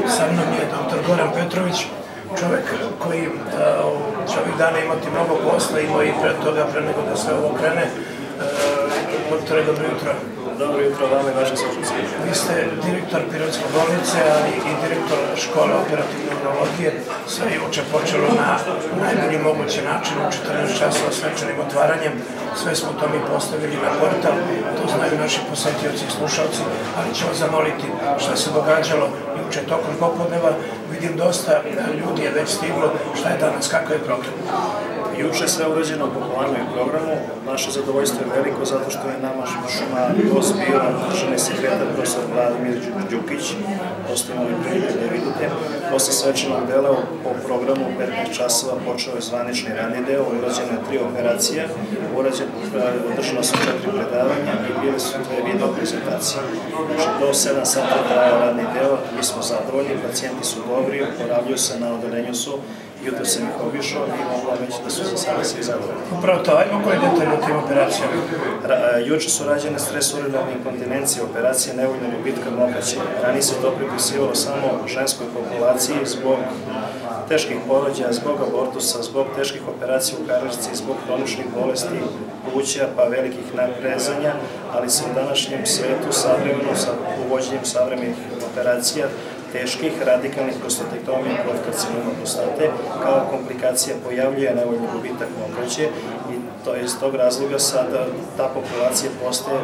Sa mnom je dr. Goran Petrović, čovek koji će ovih dana imati mnogo posla, imao i pre toga, pre nego da sve ovo krene. Doktore, dobro jutro. Dobro jutro vama i vašim slušalcima. Vi ste direktor Pirotske bolnice, ali i direktor škole operativne urologije. Sve je juče počelo na najbolji mogući način, u 14 časova svečanim otvaranjem. Sve smo to mi postavili na portal, to znaju naši posetioci i slušalci, ali ću vas zamoliti šta se događalo juče tokom popodneva. Vidim dosta ljudi je već stiglo, šta je danas, kakav je program? Juče je sve urađeno po planu i programu. Naše zadovoljstvo je veliko zato što je nama gost bio državni sekretar profesor Vladimir Đukić. Postoji imali prilike da vidite. Posle svečanog dela po programu 15 časova počeo je zvanični radni deo, urađeno je 3 operacije, održano su 4 predavanja i bile su 2 video prezentacije. Znači do 7 sata traja radni deo, mi smo zadovoljni, pacijenti su dobri, oporavljuju se, na odelenju su. Jutro sam ih obišao i mogu vam reći da su za sada svi zadovoljni. Upravo to, ajmo koji detalj o tim operacijama? Juče su rađene stres-urinarne inkontinencije, operacije nevoljne gubitka mokraće. Ranije se to pripisivalo samo ženskoj populaciji zbog teških porođaja, zbog abortusa, zbog teških operacija u karijerci, zbog hroničnih bolesti pluća pa velikih naprezanja, ali se u današnjem svetu savremeno sa uvođenjem savremenih operacija teških radikalnih prostatektomija kod karcinoma prostate kao komplikacija pojavljuje nevoljni gubitak mokraće i to je iz tog razloga sada ta populacija postaje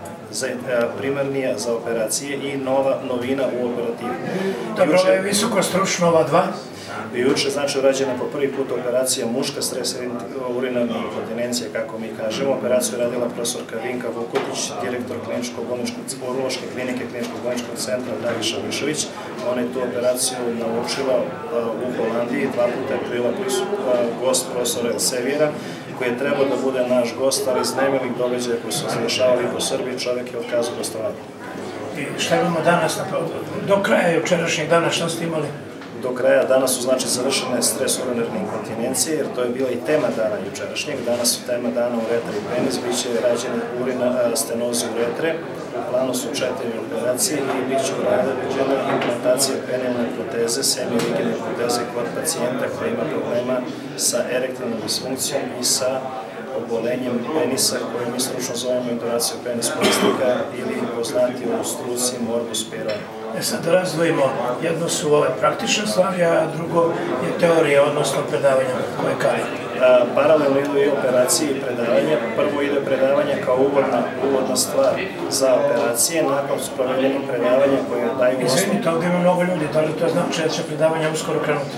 primarnija za operacije i novina u operativi. Dobro, ovo je visoko stručno ova dva. Juče znači urađena po prvi put operacija muška stres-urinarna inkontinencija, kako mi kažemo. Operaciju je radila profesorka Vinka Vukotić, direktor urološke klinike Kliničkog bolničkog centra Dragiša Mišović. Ona je tu operaciju naučila u Holandiji, 2 puta je bila gost profesora Elsevijera, koji je trebao da bude naš gost, ali iz nemilih događaja koji su završavali po Srbiji, čovek je otkazao gostovanje. I šta imamo danas, do kraja jučerašnjeg dana, šta ste imali? Do kraja danas su znači završene stres-urinarne inkontinencije, jer to je bila i tema dana jučerašnjeg. Danas su tema dana uretra i penis, bit će rađene stenoze uretre, u planu su 4 operacije i bit će urađena implantacija penilne proteze, semi-rigidne proteze kod pacijenta koji ima problema sa erektilnom disfunkcijom i sa obolenjem penisa, koje mi stručno zovemo induraciju penis polistika ili poznati u struci morbus Pieroni. Sad razdvojimo, jedno su ove praktične stvari, a drugo je teorija, odnosno predavanja koje kali. Paralelno idu i operacije i predavanja. Prvo ide predavanje kao uvodna stvar za operacije, nakon sprovedenog predavanja koje daju... Izvinite, ovdje ima mnogo ljudi, da li to znači da će predavanja uskoro krenuti?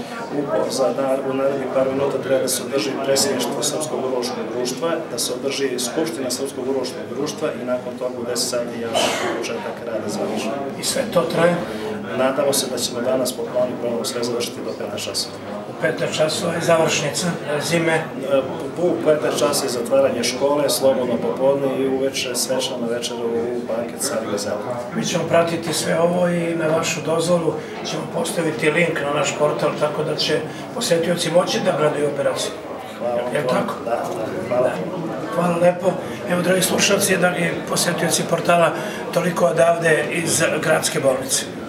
U narednih par minuta treba da se održi predsjedništvo Srpskog urološkog društva, da se održi Skupština Srpskog urološkog društva i nakon toga u 10 sati javno početak rada zvanično. I sve to traje? Nadamo se da ćemo danas po planu i programu sve završiti do 15 časova. U 15 časova je završnica zime? U 15 časa je zatvaranje škole, slobodno popodne i uveče svečana večera u banket Cari Gazela. Mi ćemo pratiti sve ovo i na vašu dozvolu ćemo postaviti link na naš portal, tako da će posetioci moći da gledaju operaciju. Hvala. Je li tako? Da, hvala. Hvala lepo. Evo, dragi slušalci, dragi posetioci portala, toliko odavde iz Gradske bolnice.